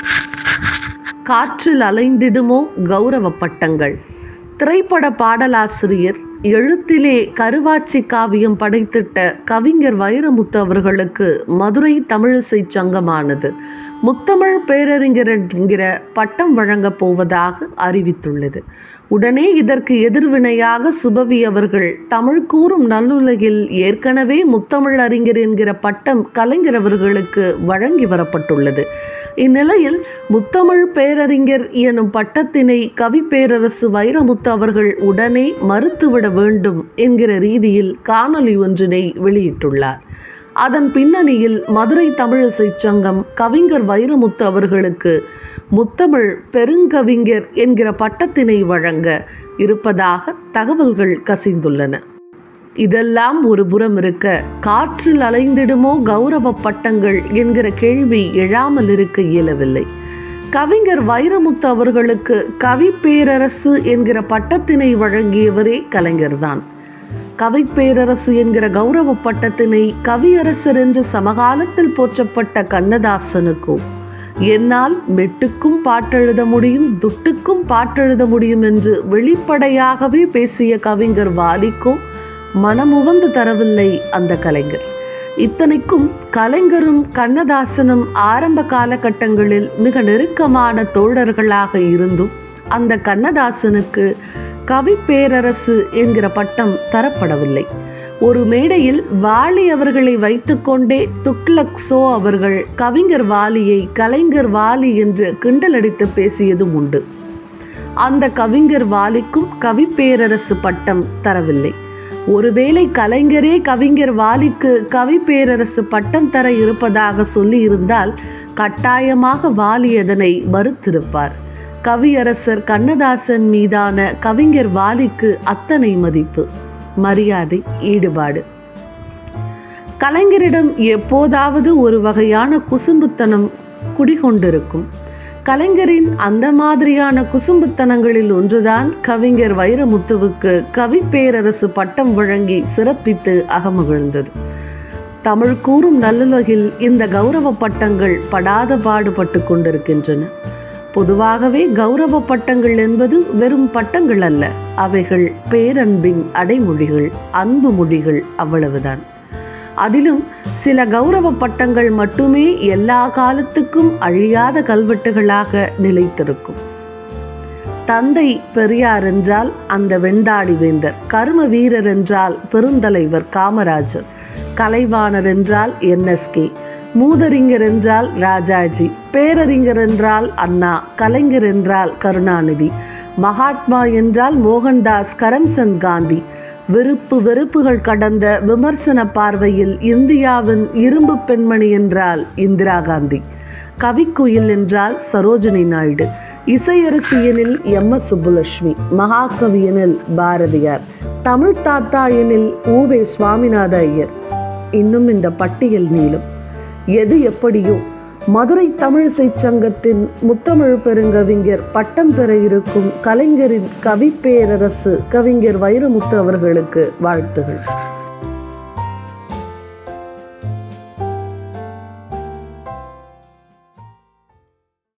காற்றில் அலைந்திடுமோ கௌரவ பட்டங்கள். திரைப்பட பாடலாசிரியர், எழுத்திலே கருவாச்சி காவியம் படைத்திட்ட கவிஞர் வைரமுத்து அவர்களுக்கு மதுரை தமிழிசைச் சங்கமானது முத்தமிழ் பேரறிஞர் என்கிற பட்டம் வழங்கப் போவதாக அறிவித்துள்ளது. உடனே இதற்கு எதிர்வினையாக சுபவி அவர்கள், தமிழ் கூறும் நல்லுலகில் ஏற்கனவே முத்தமிழ் அறிஞர் என்கிற பட்டம் கலைஞர் அவர்களுக்கு வழங்கி வரப்பட்டுள்ளது. இந்நிலையில் முத்தமிழ் பேரறிஞர் எனும் பட்டத்தினை கவி பேரரசு வைரமுத்து அவர்கள் உடனே மறுத்துவிட வேண்டும் என்கிற ரீதியில் காணொலி ஒன்றினை வெளியிட்டுள்ளார். அதன் பின்னணியில் மதுரை தமிழிசைச் சங்கம் கவிஞர் வைரமுத்து அவர்களுக்கு முத்தமிழ் பெருங்கவிஞர் என்கிற பட்டத்தினை வழங்க இருப்பதாக தகவல்கள் கசிந்துள்ளன. இதெல்லாம் ஒரு புறம் இருக்க, காற்றில் அலைந்திடுமோ கௌரவ பட்டங்கள் என்கிற கேள்வி எழாமல் இருக்க இயலவில்லை. கவிஞர் வைரமுத்து அவர்களுக்கு கவி பேரரசு என்கிற பட்டத்தினை வழங்கியவரே கலைஞர்தான். கவி பேரரசு என்கிற கௌரவ பட்டத்தினை கவியரசர் என்று சமகாலத்தில் போற்றப்பட்ட கண்ணதாசனுக்கோ, என்னால் மெட்டுக்கும் பாட்டெழுத முடியும், துட்டுக்கும் பாட்டெழுத முடியும் என்று வெளிப்படையாகவே பேசிய கவிஞர் வாலிக்கோ மனமுவந்து தரவில்லை அந்த கலைஞர். இத்தனைக்கும் கலைஞரும் கண்ணதாசனும் ஆரம்ப காலகட்டங்களில் மிக நெருக்கமான தோழர்களாக இருந்தும் அந்த கண்ணதாசனுக்கு கவி பேரரசு என்கிற பட்டம் தரப்படவில்லை. ஒரு மேடையில் வாலி அவர்களை வைத்துக்கொண்டே துக்ளக் சோ அவர்கள் கவிஞர் வாலியை கலைஞர் வாலி என்று கிண்டலடித்து பேசியதும் உண்டு. அந்த கவிஞர் வாலிக்கும் கவி பேரரசு பட்டம் தரவில்லை. ஒருவேளை கலைஞரே கவிஞர் வாலிக்கு கவி பேரரசு பட்டம் தர இருப்பதாக சொல்லி இருந்தால் கட்டாயமாக வாலி அதனை மறுத்திருப்பார். கவியரசர் கண்ணதாசன் மீதான கவிஞர் வாலிக்கு அத்தனை மதிப்பு, மரியாதை, ஈடுபாடு. கலைஞரிடம் எப்போதாவது ஒரு வகையான குசும்புத்தனம் குடிகொண்டிருக்கும். கலைஞரின் அந்த மாதிரியான குசும்புத்தனங்களில் ஒன்றுதான் கவிஞர் வைரமுத்துவுக்கு கவி பேரரசு பட்டம் வழங்கி சிறப்பித்து அகமகிழ்ந்தது. தமிழ் கூறும் நல்லுலகில் இந்த கௌரவ பட்டங்கள் படாத பாடுபட்டு கொண்டிருக்கின்றன. பொதுவாகவே கௌரவ பட்டங்கள் என்பது வெறும் பட்டங்கள் அல்ல, அவைகள் பேரன்பின் அடைமொழிகள், அன்பு மொழிகள், அவ்வளவுதான். அதிலும் சில கௌரவ பட்டங்கள் மட்டுமே எல்லா காலத்துக்கும் அழியாத கல்வெட்டுகளாக நிலைத்திருக்கும். தந்தை பெரியார் என்றால் அந்த வெண்டாடி வேந்தர், கர்ம வீரர் என்றால் பெருந்தலைவர் காமராஜர், கலைவாணர் என்றால் NSK, மூதறிஞர் என்றால் ராஜாஜி, பேரறிஞர் என்றால் அண்ணா, கலைஞர் என்றால் கருணாநிதி, மகாத்மா என்றால் மோகன்தாஸ் கரம்சந்த் காந்தி, வெறுப்பு வெறுப்புகள் கடந்த விமர்சன பார்வையில் இந்தியாவின் இரும்பு பெண்மணி என்றால் இந்திரா காந்தி, கவிக்குயில் என்றால் சரோஜினி நாயுடு, இசையரசியனில் MS சுப்புலட்சுமி, மகாகவியனில் பாரதியார், தமிழ் தாத்தா எனில் ஊவே சுவாமிநாத ஐயர். இன்னும் இந்த பட்டியல் நீளும். எது எப்படியோ மதுரை தமிழிசைச் சங்கத்தின் முத்தமிழ் பெருங்கவிஞர் பட்டம் பெற இருக்கும் கலைஞரின் கவி பேரரசு கவிஞர் வைரமுத்து அவர்களுக்கு வாழ்த்துகள்.